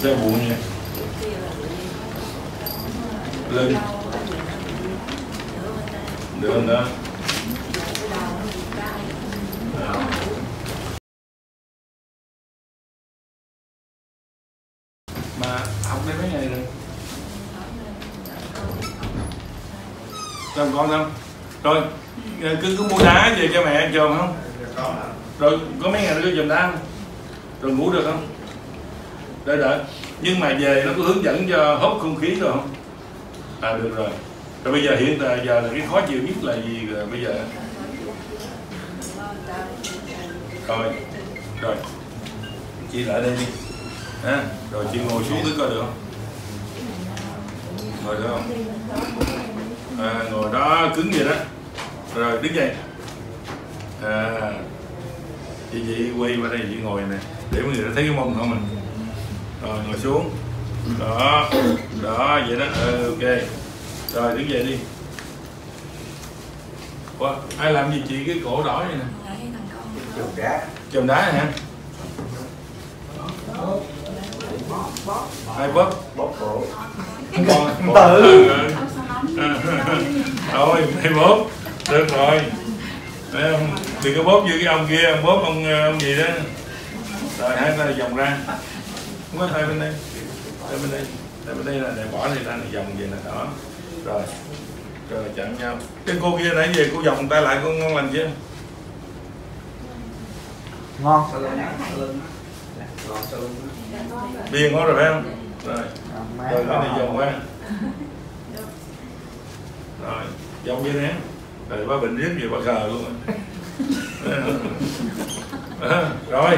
Sao buồn nha. Lưng. Được không đó? Mà học đây mấy ngày rồi? Không con không? Rồi, cứ mua đá về cho mẹ ăn trường không? Rồi, có mấy ngày nữa có dùm đá không? Rồi ngủ được không? Đợi. Nhưng mà về nó có hướng dẫn cho hút không khí rồi không? À được rồi. Rồi bây giờ hiện tại giờ là cái khó chịu nhất là gì rồi bây giờ? Rồi. Chị lại đây đi. À, rồi chị ngồi xuống cứ coi được không? Ngồi được không? À, ngồi đó cứng vậy đó. Rồi đứng dậy. À, chị quay qua đây chị ngồi nè để mọi người thấy cái mông không mình. Rồi ngồi xuống. Đó vậy đó. Ok. Rồi đứng dậy đi. Ủa, ai làm gì chị cái cổ đỏ vậy nè? Chùm đá hả? Ai bóp cổ? Tự. Rồi mày bóp được rồi. Đừng có bóp như cái ông kia, ông bóp ông gì đó. Rồi hai tay vòng ra. Không có hai bên đây. Hai bên đây là để bỏ này ra này vòng vậy nè đó. Rồi chạm nhau. Cái cô kia nãy về cô vòng tay lại cô ngon lành chưa? Ngon. Biên ngon rồi phải không? Rồi cái này vòng qua. Rồi vòng như thế. Rồi ba bệnh riết gì ba khờ luôn rồi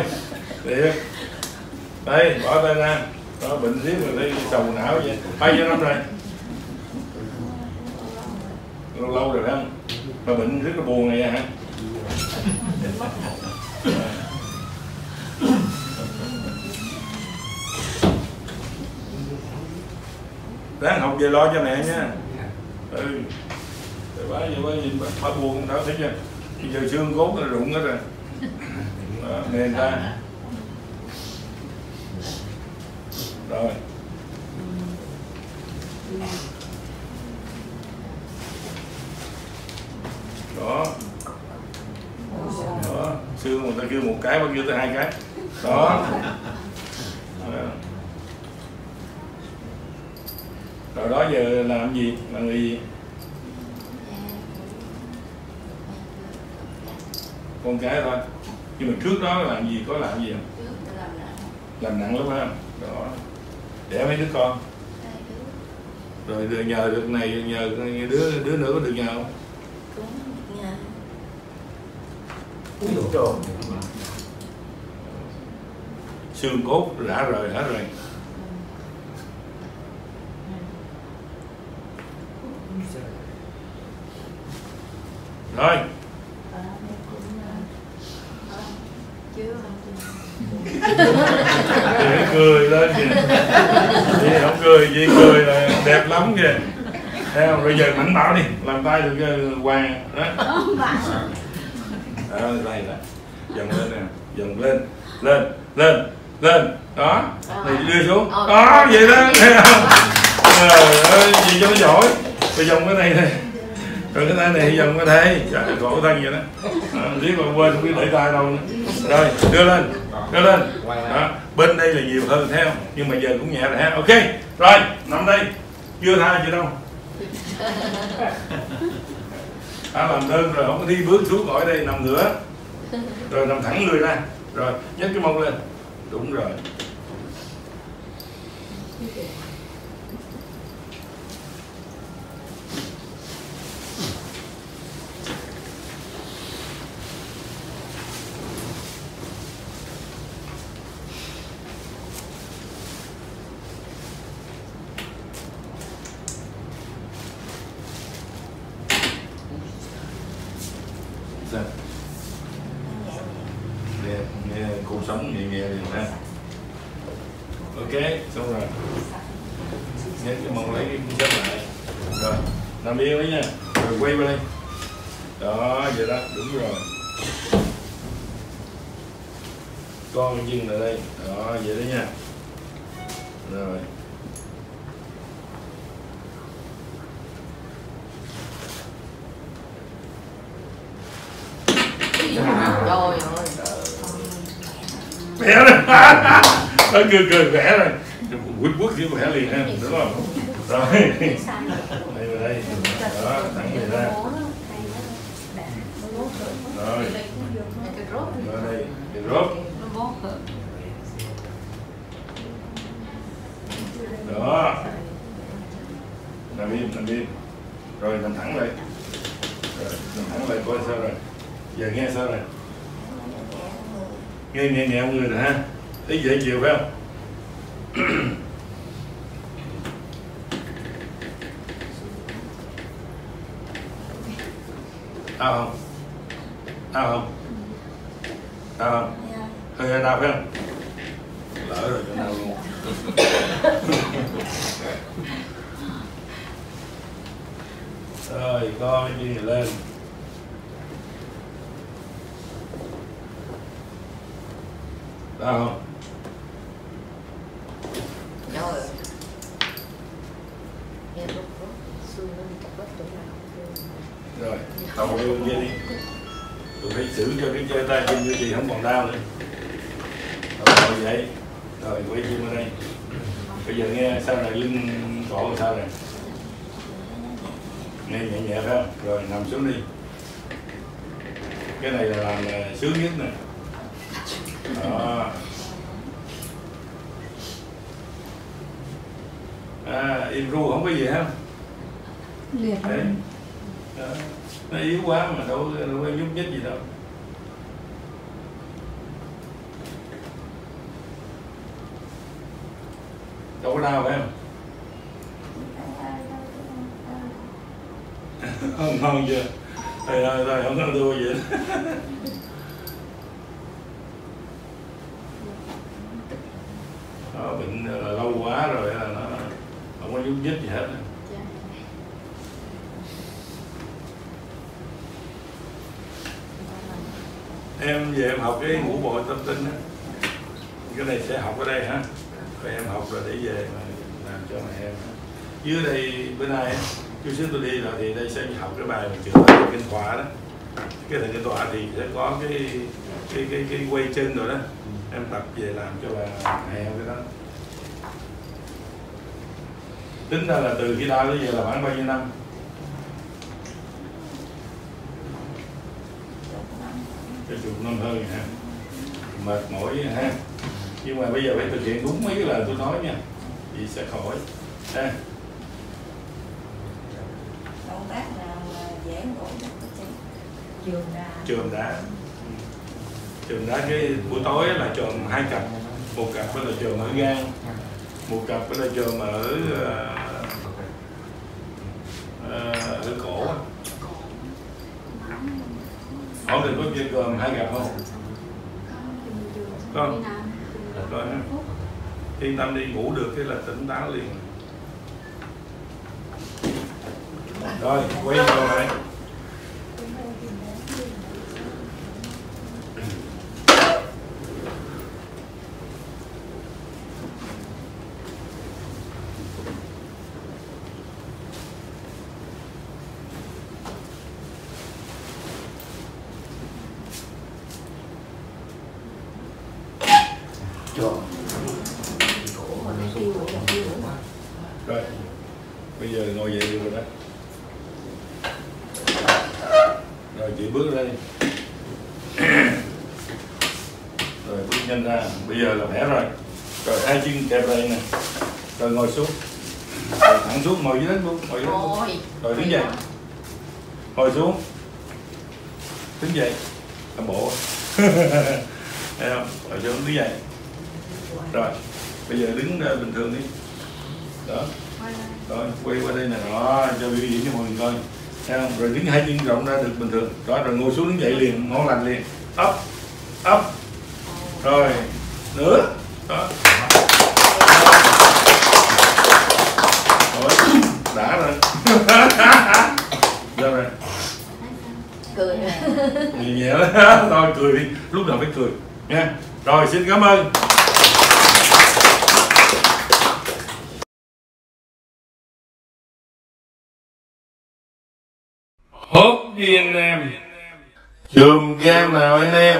đây bỏ tay ra đó, bệnh riết rồi đây sầu não vậy bao nhiêu năm rồi? Lâu rồi phải không? Mà bệnh rất là buồn này hả? Ráng học về lo cho mẹ nha. Bà buồn đó thấy chưa? Bây giờ xương cốt nó rụng hết rồi. Nền ta. Rồi. Đó. Xương người ta kêu một cái, bao nhiêu tới hai cái. Đó. Rồi đó giờ làm gì? Là người gì? Con cái thôi. Nhưng mà trước đó làm gì, có làm gì không? Làm nặng lắm phải không? Đó. Đẻ mấy đứa con? Rồi nhờ được này, nhờ đứa nữa có được nhờ không? Cũng nhờ. Xương cốt rã rời hết rồi. Rồi. Để cười lên kìa. Chị không cười, chị cười là đẹp lắm kìa. Thấy không? Bây giờ mạnh bạo đi, làm tay được hoàng đó. Đây đó. Dần lên nè, dần lên. Đó. Này đưa xuống. Đó, vậy đó, thấy không? Trời ơi, gì cho nó giỏi. Bây giờ cái này này. Rồi cái tay này dần cái thế, trời cổ thân vậy đó. Riết mà quên không biết để tay đâu nữa. Rồi, đưa lên. Đó. Bên đây là nhiều hơn thấy không? Nhưng mà giờ cũng nhẹ rồi ha. Ok. Rồi, nằm đây. Chưa tha gì đâu. Làm đơn rồi không có đi bước xuống khỏi đây nằm nữa. Rồi nằm thẳng người ra. Rồi, nhấc cái mông lên. Đúng rồi. Nghe cuộc sống nhẹ liền ha. Ok, xong rồi. Nhét cái mông lấy cái cuốn sách lại. Rồi, nằm yên đấy nha. Rồi quay qua đây. Đó, vậy đó, đúng rồi. Con chân lại đây. Đó, vậy đó nha. Rồi. Trời ơi. Vẽ rồi. Nó cười vẽ rồi. Quýt quất chứ vẽ liền ha, đúng không? Rồi. Đây vào đây. Đó, thẳng về ra. Rồi. Rồi đây, thì rốt. Đó. Nằm im. Rồi nằm thẳng lại. Rồi, nằm thẳng lại coi sao rồi. Giờ nghe sao rồi. Nghe ông người rồi ha. Thấy dễ chịu phải không? Đau không? Đau không? Đau không? Hơi đau phải không? Lỡ rồi cho đau luôn. Rồi coi cái gì lên. Đau không? Rồi. Rồi, đầu đưa kia đi. Tôi phải xử cho cái chơi tay chân như chị không còn đau nữa. Rồi vậy. Rồi quay chân ở đây. Bây giờ nghe sao này, lưng cổ sao này. Nghe nhẹ phải không? Rồi nằm xuống đi. Cái này là làm sướng nhất nè. Đó. Im ru không có gì hết. Đấy. Đó. Nó yếu quá mà đâu có nhúc nhích gì đâu. Đâu có đau phải không? Ngon chưa? Thôi không có đua gì hết. Nó bệnh lâu quá rồi là nó không có nhúc nhích gì hết. Em về em học cái ngũ bộ tâm tinh á, cái này sẽ học ở đây hả? Rồi em học rồi để về mà làm cho mẹ em. Dưới đây bữa nay chút xíu tôi đi rồi thì đây sẽ học cái bài mà chữa kinh tọa đó. Cái thầy kinh tọa thì sẽ có cái quay chân rồi đó. Em tập về làm cho bà mẹ em cái đó. Tính ra là từ khi đau tới giờ là khoảng bao nhiêu năm? Cái chục năm hơn ha. Mệt mỏi ha. Nhưng mà bây giờ phải thực hiện đúng mấy cái lời tôi nói nha, thì sẽ khỏi ha. Động tác nào dễ ngủ chườm đá. Chườm đá cái buổi tối là chườm 2 cặp, một cặp là chườm ở gan, một cặp là chườm ở cổ. Hỏi đừng có chơi cơm 2 cặp không? Con rồi yên tâm đi, ngủ được cái là tỉnh táo liền. Rồi quay vào lại. Rồi, bây giờ ngồi dậy được rồi đó. Rồi chị bước ra đi. Rồi bước nhanh ra, bây giờ là khỏe rồi. Rồi hai chân kẹp đây nè. Rồi ngồi xuống. Rồi thẳng xuống, ngồi dưới đất luôn, ngồi dưới đất luôn. Rồi đứng dậy. Ngồi xuống. Đứng dậy. Làm bộ. Thấy không? Rồi xuống đứng dậy. Rồi, bây giờ đứng ra bình thường đi. Đó. Rồi quay qua đây nè, đó, cho biểu diễn cho mọi người coi. Thấy không? Rồi đứng hai chân rộng ra được bình thường. Đó, rồi ngồi xuống đứng dậy liền, ngon lành liền. Up, up. Rồi, nữa. Đó. Rồi, đã rồi. Ra rồi. Cười. Nhẹ đó. Thôi cười đi, lúc nào phải cười nha. Rồi xin cảm ơn. đi anh em. Chùm gan nào anh em.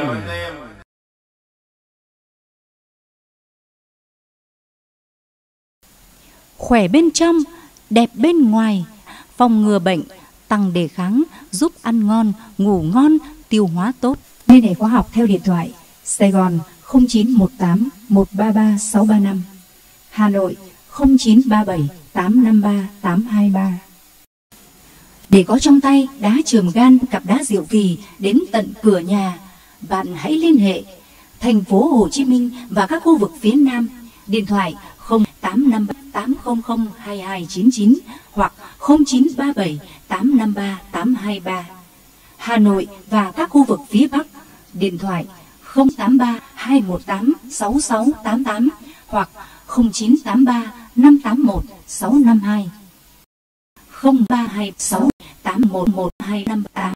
Khỏe bên trong, đẹp bên ngoài, phòng ngừa bệnh, tăng đề kháng, giúp ăn ngon, ngủ ngon, tiêu hóa tốt. Liên hệ khoa học theo điện thoại Sài Gòn 0918 133 635, Hà Nội 0937 853 823. Để có trong tay đá chườm gan, cặp đá diệu kỳ đến tận cửa nhà, bạn hãy liên hệ thành phố Hồ Chí Minh và các khu vực phía Nam. Điện thoại 0853 800 2299 hoặc 0937 853 823. Hà Nội và các khu vực phía Bắc. Điện thoại 083 218 6688 hoặc 0983 581 652. 0326 811 258.